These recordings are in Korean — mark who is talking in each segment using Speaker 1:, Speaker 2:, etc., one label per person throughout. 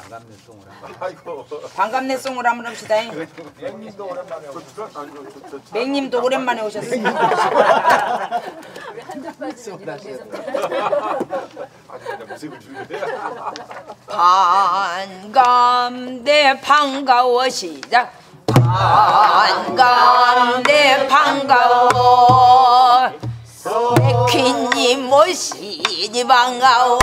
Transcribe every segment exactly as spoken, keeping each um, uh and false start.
Speaker 1: 반갑네송을 한번.
Speaker 2: 아이고.
Speaker 3: 반갑네송을 한번 합시다.
Speaker 2: 맹님도 오랜만에 오셨어.
Speaker 3: 맹님도 오랜만에 오셨어요.
Speaker 1: 우리 한잔
Speaker 3: 송을 하셔야
Speaker 2: 아주 그냥 무색을 주는데.
Speaker 3: 반감대 반가워 시작. 반감대 반가워 백희님 오시니 반가워.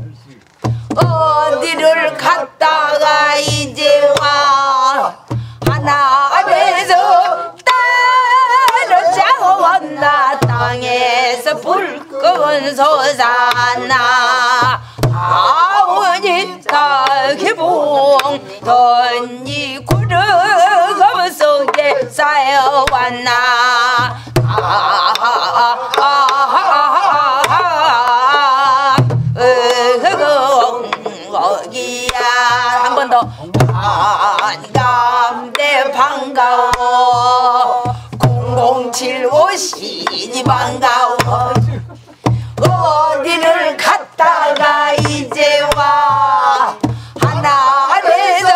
Speaker 3: 어디를 갔다가 이제 와 하나에서 따로 왔나 땅에서 불끈 솟았나 아우니 다기봉 던지 구름 속에 쌓여왔나 거기야 한 번 더 반감대 반가워 공공칠 오시니 반가워 어디를 갔다가 이제 와 하나에서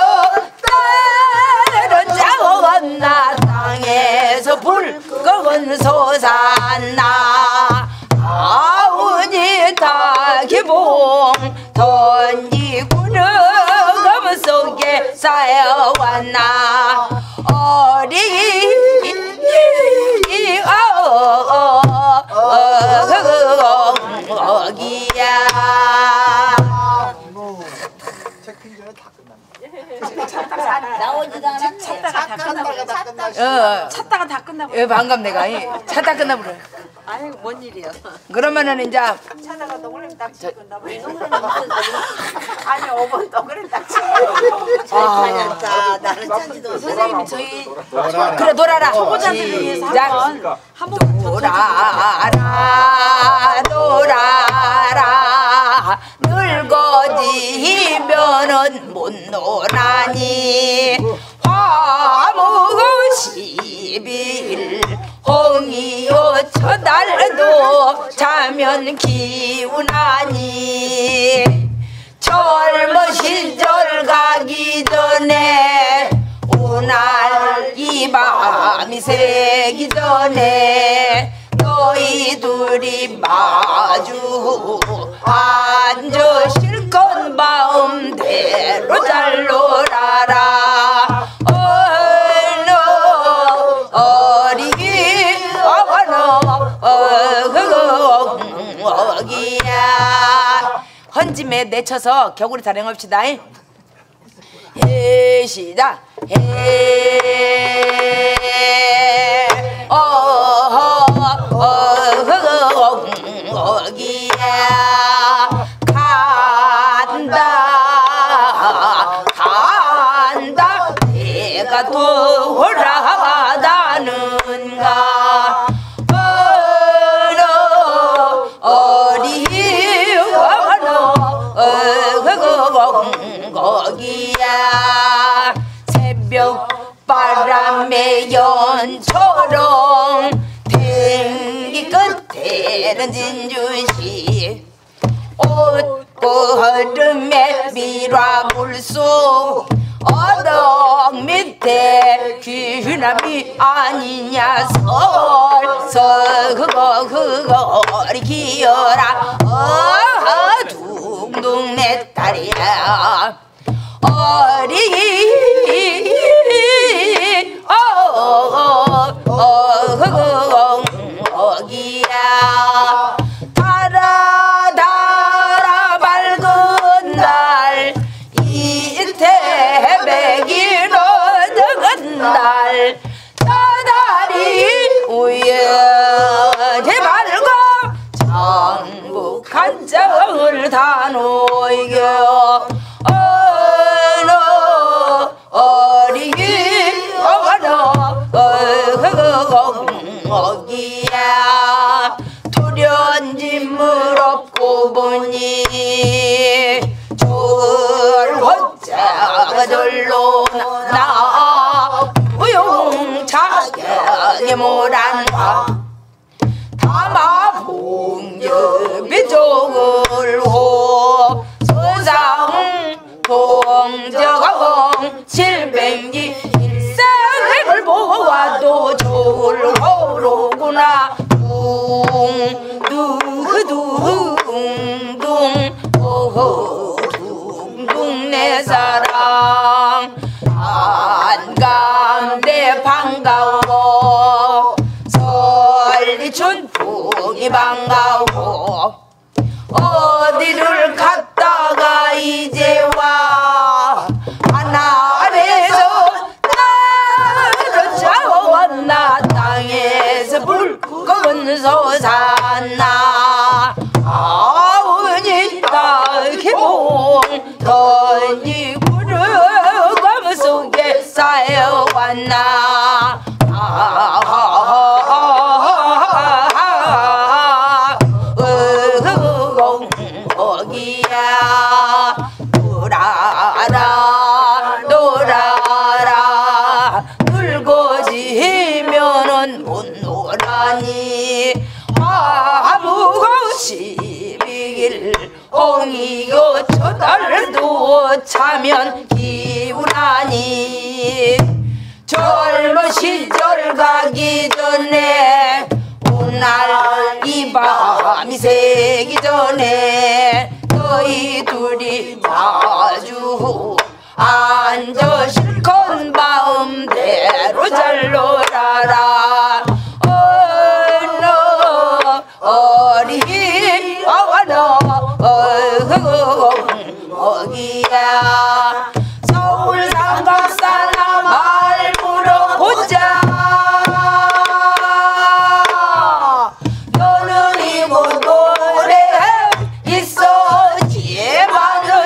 Speaker 3: 따로 짜왔나 땅에서 불끈 솟았나 아우니 다기봉 던지 구름 속에 쌓여왔나 어리 어기야
Speaker 2: 체크인 전에 다 끝났네.
Speaker 4: 나오지도 않았네.
Speaker 5: 찾다가 다 끝나버려.
Speaker 3: 어,
Speaker 5: 찾다가 다 끝나버려.
Speaker 3: 예, 반갑네가 찾다 끝나버려.
Speaker 5: 아이고 뭔 일이야.
Speaker 3: 그러면은 이제
Speaker 4: 찾아가 동그라미 딱 치고 끝나버려. 아니 오 번 동그라미 딱 치고.
Speaker 5: 찾았다. 나는 찾지도
Speaker 4: 선생님이 저희
Speaker 3: 그래 돌아라.
Speaker 5: 초보자들을 위해서 한번 한번
Speaker 3: 돌아라 돌아라 늙어지면은 못 노나니 화무고 십일 홍이요 저달도 자면 기운하니 젊은 시절 가기 전에 오날 이 밤이 새기 전에 너희 둘이 마주 앉아 실컷 마음대로 잘 놀아라 어리기 어기야 헌짐에 내쳐서 겨구리 타령합시다. 해 시작 해 어기야 간다 간다 내가 돌아가다는가 어리 거기야 새벽 바람에 연처럼 댕기 끝에는 진주시 옷걸음에 밀화물속 어덕 밑에 귀남이 아니냐 설서 그거 그거리 기어라 어 둥둥 내 딸이야 어리 어어어어기야 달아 달아 밝은 날 이태백이 어덕은 날 다다리 우연히 밝고 정북한 정을 다 놓이겨 어리기 어머너 어기야 도련짐을 업고 보니 졸호자가 절로 나 무용차게 모란다 다마 봉접이 쪽을 호 소상 동 반가워 설리춘 북이 반가워 어디를 갔다가 이제 와 하늘에서 나를 잡아왔나 땅에서 불꽃 솟았나 아우니 딱해봉 던지 구름 속에 쌓여왔나 거기야 놀아라 놀아라 늙어지면은 못 놀아니 아무고 십이길 홍이요 저달도 차면 기운하니 젊은 시절 가기 전에 오날 이 밤이 새기 전에 너희 둘이 마주 앉아 실컷 마음대로 잘 놀아라 어리 어너 어기야 서울 삼각사람 말 물어보자 너는 이곳 노래 있어지에 많은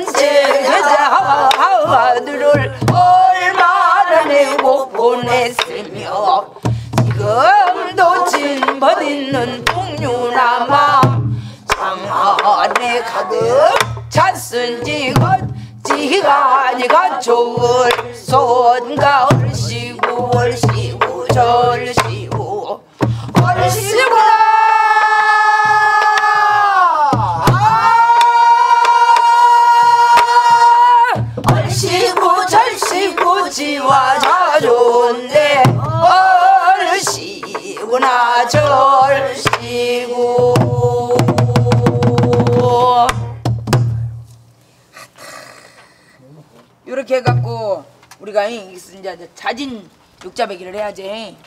Speaker 3: 제자들을 얼마나 내고 보냈으며 지금도 진벗 있는 풍류나마 장안에 가득 찼은지 걷지가니가 좋을 손가 얼씨구 얼씨구 절씨구 얼씨구나 얼씨구 절씨구 지와 자존데 얼씨구나 절씨구 이렇게 해갖고 우리가 이제 자진 육자배기를 해야지.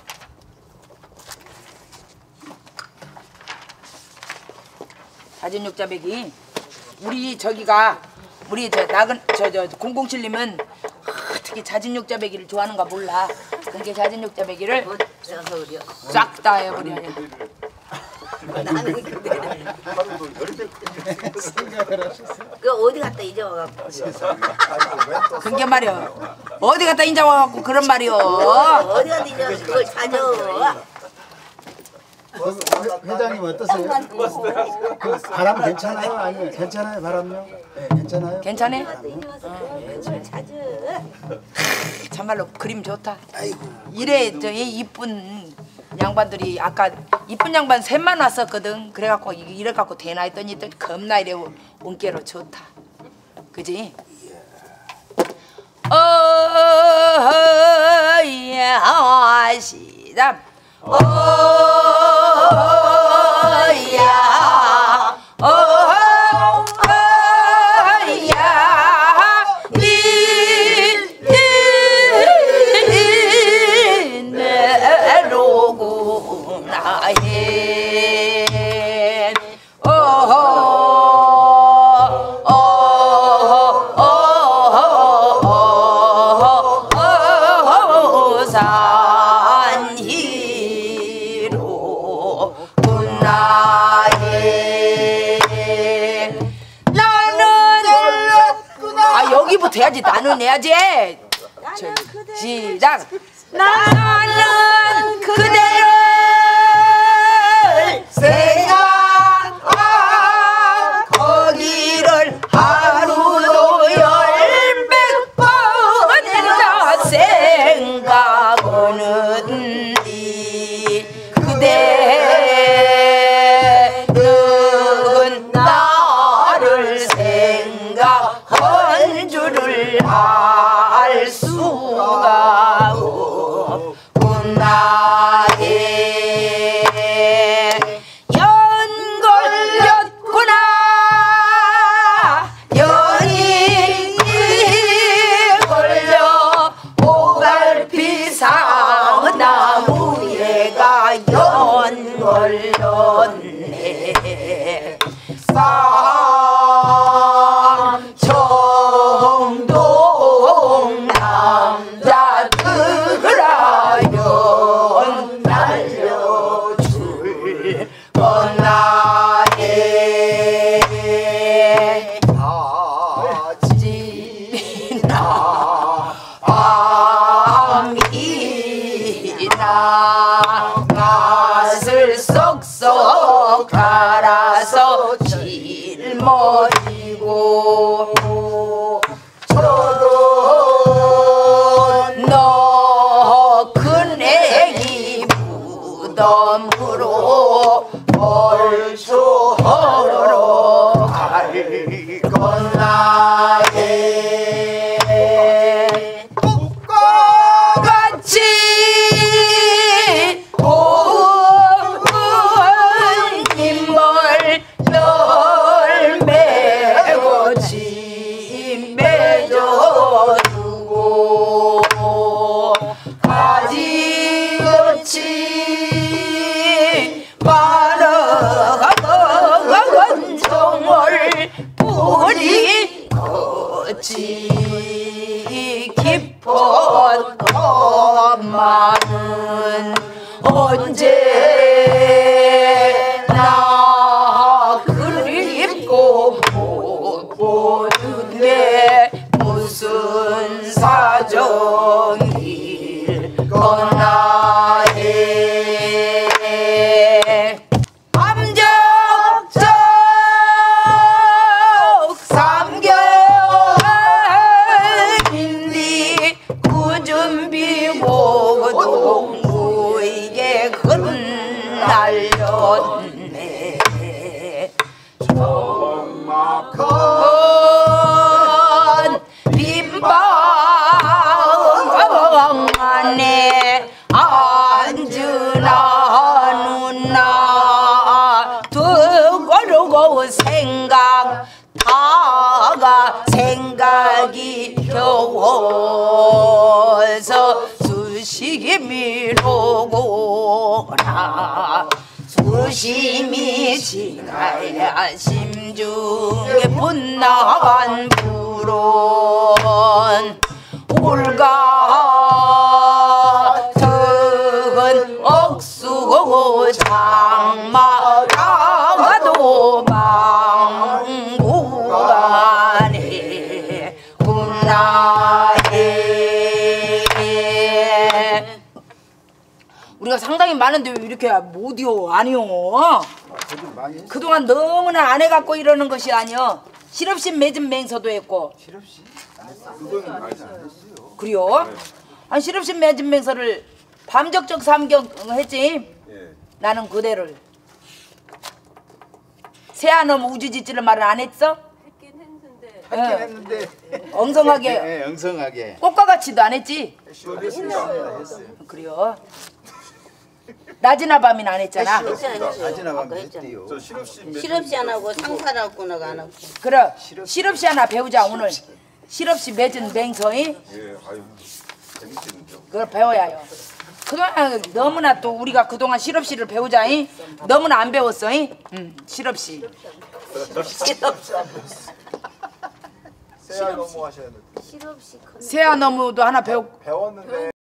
Speaker 3: 자진 육자배기. 우리 저기가 우리 저 나근 저저 공공칠님은 어떻게 자진 육자배기를 좋아하는가 몰라. 그러니까 자진 육자배기를 싹 다 해버려.
Speaker 5: 나는 그대로. 그 어디 갔다 이제 와갖고.
Speaker 3: 그게 말이야. 어디 갔다 인자 와갖고 그런 말이요.
Speaker 5: 어디 갔다 이제 그걸 찾아.
Speaker 6: 회장님 어떠세요? 그 바람 괜찮아요? 아니면 괜찮아요 바람요? 네, 괜찮아요?
Speaker 3: 괜찮아?
Speaker 5: 그걸 찾아.
Speaker 3: 참말로 그림 좋다. 이래 저 이쁜 양반들이 아까 이쁜 양반 셋만 왔었거든. 그래갖고 이래 갖고 되나 했더니 또 겁나 이래 온께로 좋다. 그지? 어야 시작. 어야 어야 이내로구나 해 어허 어허 산희로 군나해 나는 아 여기부터 해야지. 나는 해야지. 저, 시작. 나는 그대를 생각하기를 하루도 열백 번이나 생각하는디 그대는 나를 생각한 줄을 알 수가 없구나. 연걸렸구나 연이 걸려 오갈피 상나 나무에가 연걸렸네 삼청동 남자들아 연 날려줄 건나에 지나 밤이나 맛을 쏙쏙 갈아서 짊어지고 너 큰 애기 무덤으로 벌초하러 갈 건나에 꽃과 같이 고운 인물 열매고 지 맺어두고 가지같이 마르건 정을 뿌리 거지 깊은 엄마는 언제나 그립고 못 보는데 무슨 사정일 건나에 암적적 삼겹인디 구준비고 동무에게 흩날렸네 정막한 빈방 안에 앉으나 누나 두고르고 생각 다가 생각이 겨워서 수식이 미루고나 수심이 지나야 심중에 분나간 불은 올같은 억수고 장마가도 망고가네 군나에 우리가 상당히 많은데 왜 이렇게 못이요 아니요 그동안 너무나 안 해갖고 이러는 것이 아니여 실없이 맺은 맹서도 했고
Speaker 6: 실없이
Speaker 2: 그거는 안 했어요.
Speaker 3: 그래요? 아니 실없이 맺은 맹서를 밤적적 삼경 했지
Speaker 2: 예.
Speaker 3: 나는 그대를 새아놈 우주짓지를 말을 안 했어?
Speaker 4: 했긴 했는데
Speaker 6: 했긴
Speaker 3: 예.
Speaker 6: 했는데
Speaker 3: 엉성하게
Speaker 6: 예, 엉성하게
Speaker 3: 꽃과 같이도 안 했지?
Speaker 2: 했습니다.
Speaker 6: 했어요.
Speaker 3: 그래요? 낮이나 밤이나 안 했잖아
Speaker 5: 했지 안 했어요?
Speaker 6: 아지나
Speaker 5: 아까
Speaker 6: 가면
Speaker 5: 했잖아.
Speaker 6: 했대요.
Speaker 2: 저 실없이
Speaker 5: 실없이 안 하고 상사라고는 안 하고.
Speaker 3: 그래 실없이 하나 배우자 오늘 실없이 맺은 맹서이
Speaker 2: 예, 아유 재밌겠는데요.
Speaker 3: 그걸 배워야 해요 그동안 너무나 또 우리가 그동안 실없이를 배우자이 너무나 안 배웠어이 응 실없이
Speaker 2: 세아 너무 하셔야 돼.
Speaker 5: 실없이 컸
Speaker 3: 새아너무도 하나 배웠고
Speaker 2: 배웠는데.